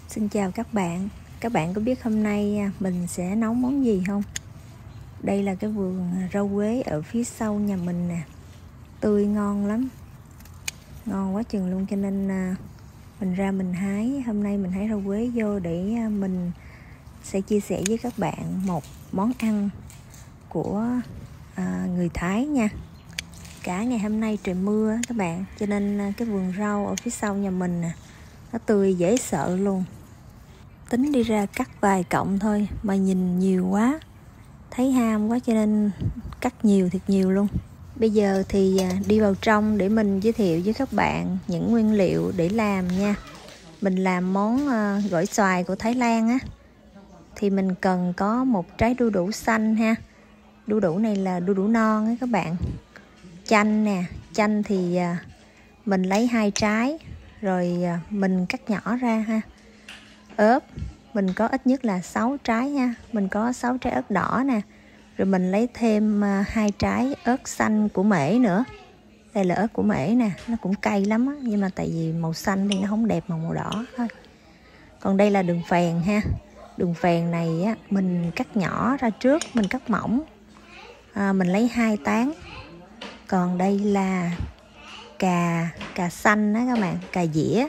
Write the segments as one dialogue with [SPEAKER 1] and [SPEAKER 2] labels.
[SPEAKER 1] Xin chào các bạn có biết hôm nay mình sẽ nấu món gì không? Đây là cái vườn rau quế ở phía sau nhà mình nè. Tươi ngon lắm. Ngon quá chừng luôn, cho nên mình ra mình hái. Hôm nay mình hái rau quế vô để mình sẽ chia sẻ với các bạn một món ăn của người Thái nha. Cả ngày hôm nay trời mưa các bạn, cho nên cái vườn rau ở phía sau nhà mình nè, nó tươi dễ sợ luôn. Tính đi ra cắt vài cọng thôi mà nhìn nhiều quá, thấy ham quá cho nên cắt nhiều thiệt nhiều luôn. Bây giờ thì đi vào trong để mình giới thiệu với các bạn những nguyên liệu để làm nha. Mình làm món gỏi xoài của Thái Lan á, thì mình cần có một trái đu đủ xanh ha. Đu đủ này là đu đủ non á các bạn. Chanh nè, chanh thì mình lấy 2 trái rồi mình cắt nhỏ ra ha. Ớt mình có ít nhất là 6 trái nha. Mình có 6 trái ớt đỏ nè. Rồi mình lấy thêm 2 trái ớt xanh của mễ nữa. Đây là ớt của mễ nè, nó cũng cay lắm á, nhưng mà tại vì màu xanh thì nó không đẹp bằng màu đỏ thôi. Còn đây là đường phèn ha. Đường phèn này á, mình cắt nhỏ ra trước, mình cắt mỏng. Mình lấy 2 tán. Còn đây là cà xanh đó các bạn, cà dĩa.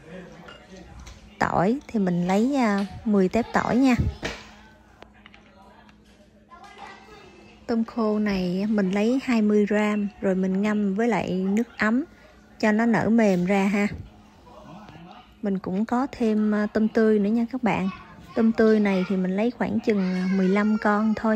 [SPEAKER 1] Tỏi thì mình lấy 10 tép tỏi nha. Tôm khô này mình lấy 20 gram rồi mình ngâm với lại nước ấm cho nó nở mềm ra ha. Mình cũng có thêm tôm tươi nữa nha các bạn. Tôm tươi này thì mình lấy khoảng chừng 15 con thôi.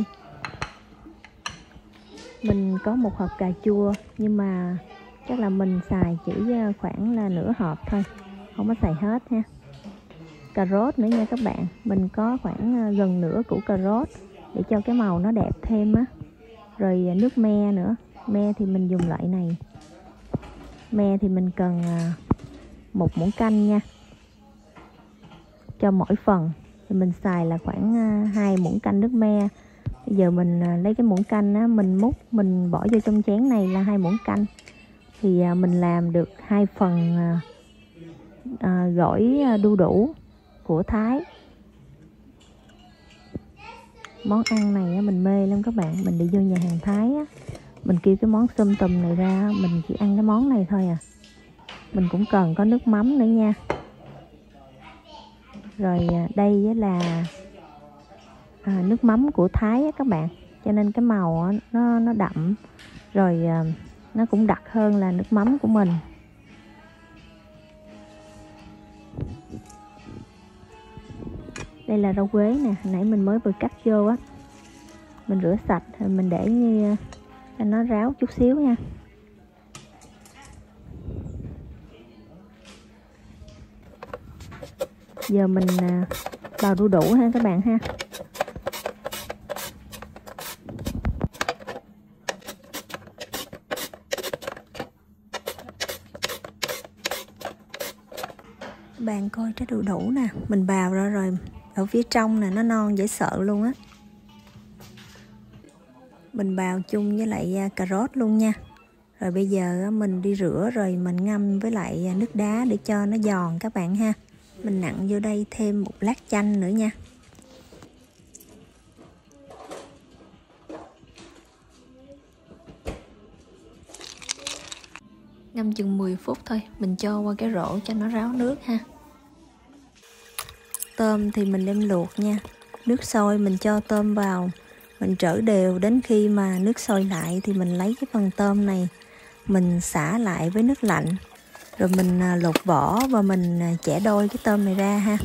[SPEAKER 1] Mình có một hộp cà chua nhưng mà chắc là mình xài chỉ khoảng là nửa hộp thôi, không có xài hết ha. Cà rốt nữa nha các bạn, mình có khoảng gần nửa củ cà rốt để cho cái màu nó đẹp thêm á. Rồi nước me nữa, me thì mình dùng loại này. Me thì mình cần 1 muỗng canh nha. Cho mỗi phần thì mình xài là khoảng 2 muỗng canh nước me. Bây giờ mình lấy cái muỗng canh á, mình múc, mình bỏ vô trong chén này là 2 muỗng canh. Thì mình làm được 2 phần gỏi đu đủ của Thái. Món ăn này mình mê lắm các bạn. Mình đi vô nhà hàng Thái á, mình kêu cái món sum tùm này ra, mình chỉ ăn cái món này thôi à. Mình cũng cần có nước mắm nữa nha. Rồi đây là nước mắm của Thái á các bạn, cho nên cái màu nó đậm. Rồi nó cũng đặc hơn là nước mắm của mình. Đây là rau quế nè, hồi nãy mình mới vừa cắt vô á. Mình rửa sạch rồi mình để như cho nó ráo chút xíu nha. Giờ mình bào đu đủ ha các bạn ha. Bạn coi trái đu đủ nè, mình bào ra rồi, ở phía trong nè nó non dễ sợ luôn á. Mình bào chung với lại cà rốt luôn nha. Rồi bây giờ mình đi rửa rồi mình ngâm với lại nước đá để cho nó giòn các bạn ha. Mình nặn vô đây thêm 1 lát chanh nữa nha. Ngâm chừng 10 phút thôi, mình cho qua cái rổ cho nó ráo nước ha. Tôm thì mình đem luộc nha. Nước sôi mình cho tôm vào, mình trỡ đều đến khi mà nước sôi lại thì mình lấy cái phần tôm này, mình xả lại với nước lạnh. Rồi mình lột vỏ và mình chẻ đôi cái tôm này ra ha.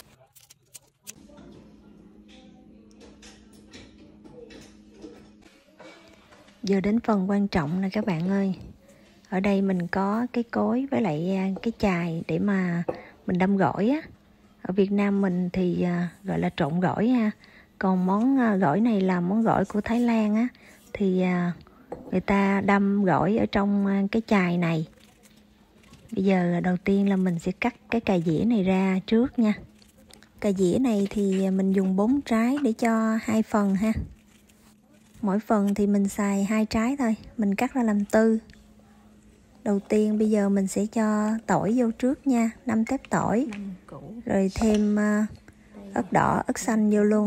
[SPEAKER 1] Giờ đến phần quan trọng nè các bạn ơi. Ở đây mình có cái cối với lại cái chài để mà mình đâm gỏi á. Ở Việt Nam mình thì gọi là trộn gỏi ha. Còn món gỏi này là món gỏi của Thái Lan á, thì người ta đâm gỏi ở trong cái chài này. Bây giờ đầu tiên là mình sẽ cắt cái cà dĩa này ra trước nha. Cà dĩa này thì mình dùng 4 trái để cho 2 phần ha. Mỗi phần thì mình xài 2 trái thôi, mình cắt ra làm tư. Đầu tiên bây giờ mình sẽ cho tỏi vô trước nha, 5 tép tỏi. Rồi thêm ớt đỏ, ớt xanh vô luôn.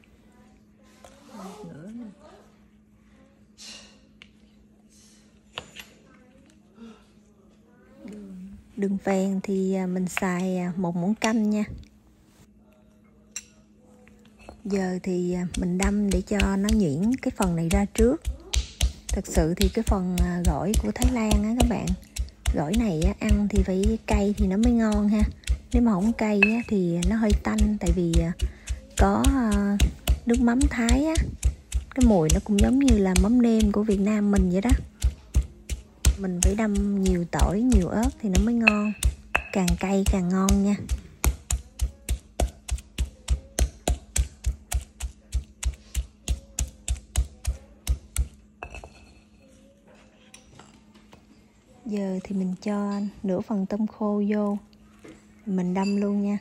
[SPEAKER 1] Đường phèn thì mình xài 1 muỗng canh nha. Giờ thì mình đâm để cho nó nhuyễn cái phần này ra trước. Thực sự thì cái phần gỏi của Thái Lan á các bạn, gỏi này á, ăn thì phải cay thì nó mới ngon ha. Nếu mà không cay á, thì nó hơi tanh, tại vì có nước mắm Thái á, cái mùi nó cũng giống như là mắm nêm của Việt Nam mình vậy đó. Mình phải đâm nhiều tỏi, nhiều ớt thì nó mới ngon, càng cay càng ngon nha. Giờ thì mình cho nửa phần tôm khô vô, mình đâm luôn nha.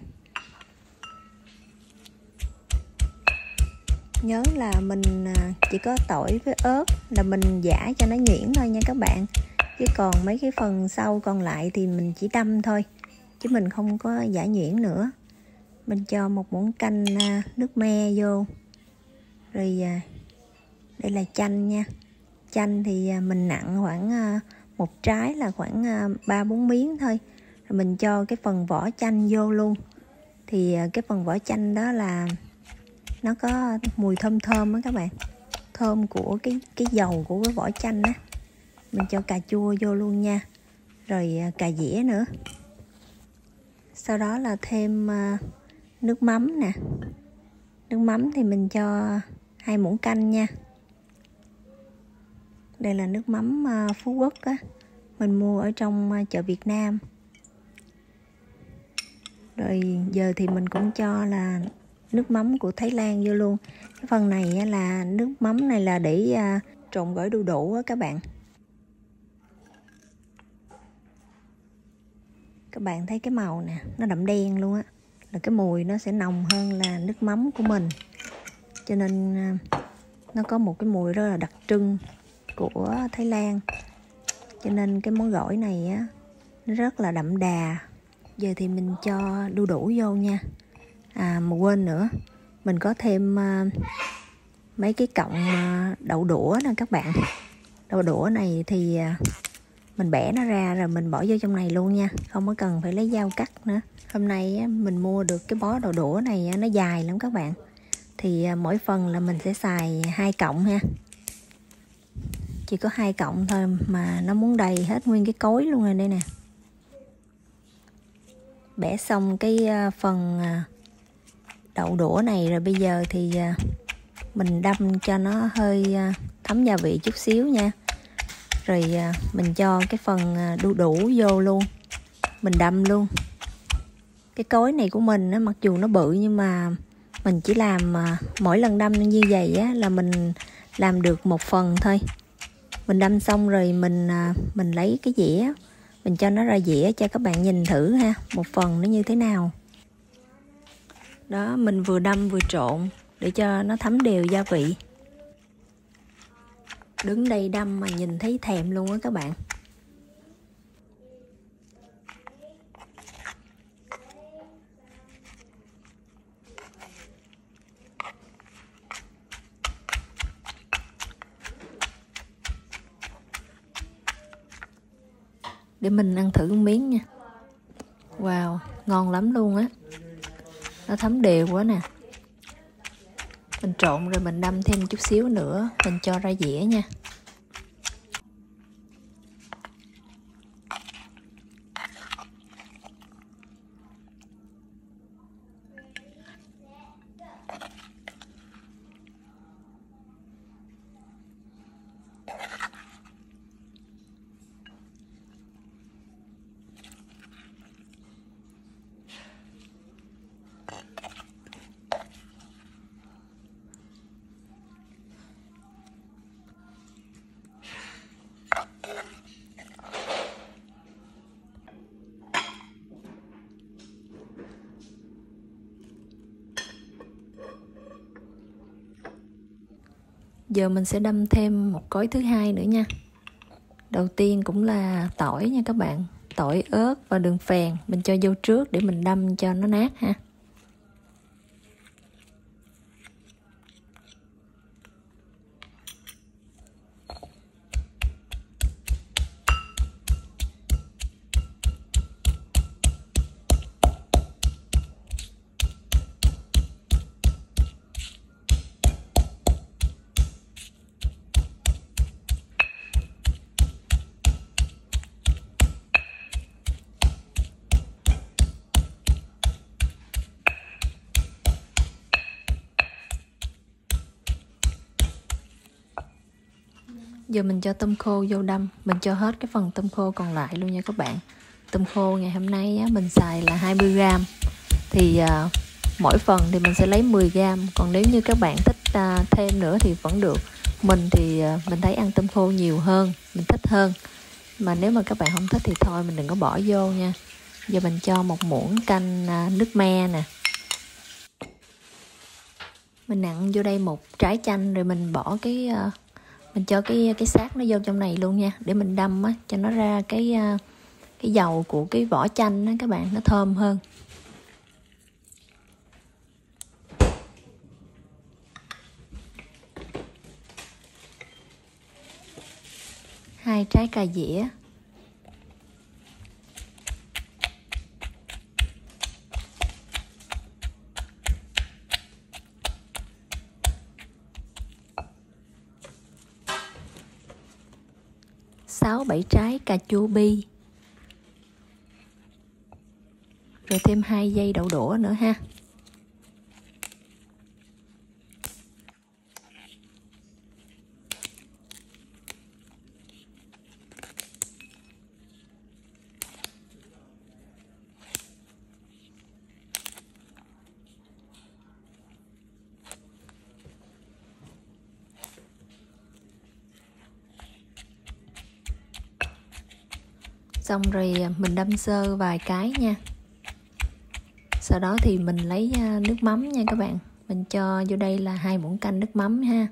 [SPEAKER 1] Nhớ là mình chỉ có tỏi với ớt là mình giã cho nó nhuyễn thôi nha các bạn. Chứ còn mấy cái phần sau còn lại thì mình chỉ đâm thôi, chứ mình không có giã nhuyễn nữa. Mình cho 1 muỗng canh nước me vô. Rồi đây là chanh nha. Chanh thì mình nặn khoảng một trái là khoảng 3-4 miếng thôi. Rồi mình cho cái phần vỏ chanh vô luôn. Thì cái phần vỏ chanh đó là nó có mùi thơm thơm á các bạn, thơm của cái dầu của cái vỏ chanh á. Mình cho cà chua vô luôn nha, rồi cà dĩa nữa. Sau đó là thêm nước mắm nè. Nước mắm thì mình cho 2 muỗng canh nha. Đây là nước mắm Phú Quốc á, mình mua ở trong chợ Việt Nam. Rồi giờ thì mình cũng cho là nước mắm của Thái Lan vô luôn. Cái phần này là nước mắm này là để trộn gỏi đu đủ á các bạn. Các bạn thấy cái màu nè, nó đậm đen luôn á, là cái mùi nó sẽ nồng hơn là nước mắm của mình. Cho nên nó có một cái mùi rất là đặc trưng của Thái Lan. Cho nên cái món gỏi này á, nó rất là đậm đà. Giờ thì mình cho đu đủ vô nha. Mà quên nữa, mình có thêm mấy cái cọng đậu đũa nè các bạn. Đậu đũa này thì mình bẻ nó ra rồi mình bỏ vô trong này luôn nha, không có cần phải lấy dao cắt nữa. Hôm nay mình mua được cái bó đậu đũa này nó dài lắm các bạn. Thì mỗi phần là mình sẽ xài 2 cọng ha. Chỉ có 2 cọng thôi mà nó muốn đầy hết nguyên cái cối luôn rồi đây nè. Bẻ xong cái phần đậu đũa này rồi, bây giờ thì mình đâm cho nó hơi thấm gia vị chút xíu nha. Rồi mình cho cái phần đu đủ vô luôn, mình đâm luôn. Cái cối này của mình á, mặc dù nó bự nhưng mà mình chỉ làm mỗi lần đâm như vậy á, là mình làm được 1 phần thôi. Mình đâm xong rồi mình lấy cái dĩa, mình cho nó ra dĩa cho các bạn nhìn thử ha, 1 phần nó như thế nào. Đó, mình vừa đâm vừa trộn để cho nó thấm đều gia vị. Đứng đây đâm mà nhìn thấy thèm luôn á các bạn. Để mình ăn thử một miếng nha. Wow, ngon lắm luôn á. Nó thấm đều quá nè. Mình trộn rồi mình đâm thêm chút xíu nữa, mình cho ra dĩa nha. Giờ mình sẽ đâm thêm một cối thứ hai nữa nha. Đầu tiên cũng là tỏi nha các bạn. Tỏi, ớt và đường phèn mình cho vô trước để mình đâm cho nó nát ha. Giờ mình cho tôm khô vô đâm, mình cho hết cái phần tôm khô còn lại luôn nha các bạn. Tôm khô ngày hôm nay á, mình xài là 20g. Thì mỗi phần thì mình sẽ lấy 10g. Còn nếu như các bạn thích thêm nữa thì vẫn được. Mình thì mình thấy ăn tôm khô nhiều hơn, mình thích hơn. Mà nếu mà các bạn không thích thì thôi mình đừng có bỏ vô nha. Giờ mình cho một muỗng canh nước me nè. Mình nặn vô đây một trái chanh rồi mình bỏ mình cho cái xác nó vô trong này luôn nha, để mình đâm á cho nó ra cái dầu của cái vỏ chanh á các bạn, nó thơm hơn. Hai trái cà dĩa. Sáu bảy trái cà chua bi. Rồi thêm 2 dây đậu đũa nữa ha. Xong rồi mình đâm sơ vài cái nha. Sau đó thì mình lấy nước mắm nha các bạn. Mình cho vô đây là 2 muỗng canh nước mắm ha.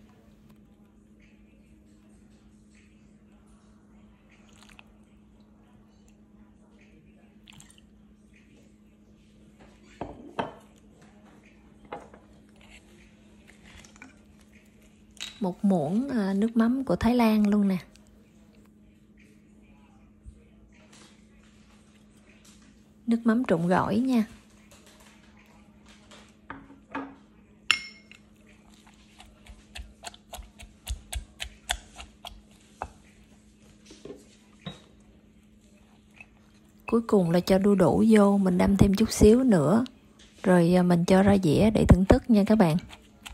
[SPEAKER 1] Một muỗng nước mắm của Thái Lan luôn nè. Nước mắm trộn gỏi nha. Cuối cùng là cho đu đủ vô, mình đâm thêm chút xíu nữa. Rồi mình cho ra dĩa để thưởng thức nha các bạn.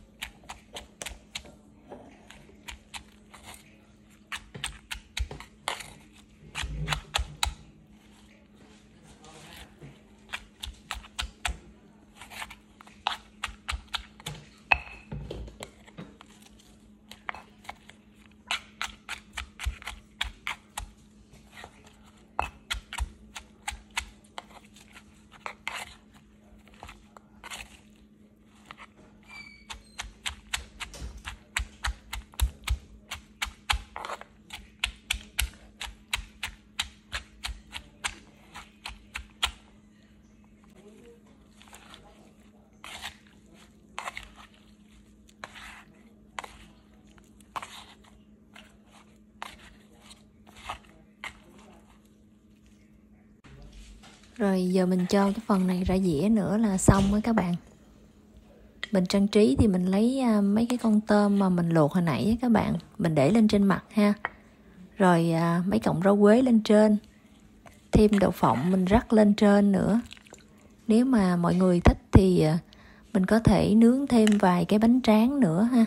[SPEAKER 1] Rồi giờ mình cho cái phần này ra dĩa nữa là xong với các bạn. Mình trang trí thì mình lấy mấy cái con tôm mà mình luộc hồi nãy các bạn, mình để lên trên mặt ha. Rồi mấy cọng rau quế lên trên. Thêm đậu phộng mình rắc lên trên nữa. Nếu mà mọi người thích thì mình có thể nướng thêm vài cái bánh tráng nữa ha.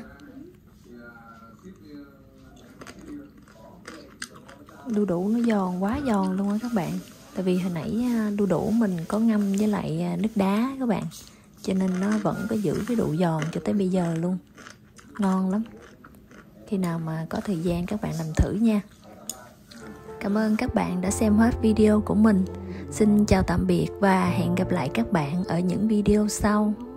[SPEAKER 1] Đu đủ nó giòn, quá giòn luôn á các bạn. Tại vì hồi nãy đu đủ mình có ngâm với lại nước đá các bạn, cho nên nó vẫn có giữ cái độ giòn cho tới bây giờ luôn. Ngon lắm. Khi nào mà có thời gian các bạn làm thử nha. Cảm ơn các bạn đã xem hết video của mình. Xin chào tạm biệt và hẹn gặp lại các bạn ở những video sau.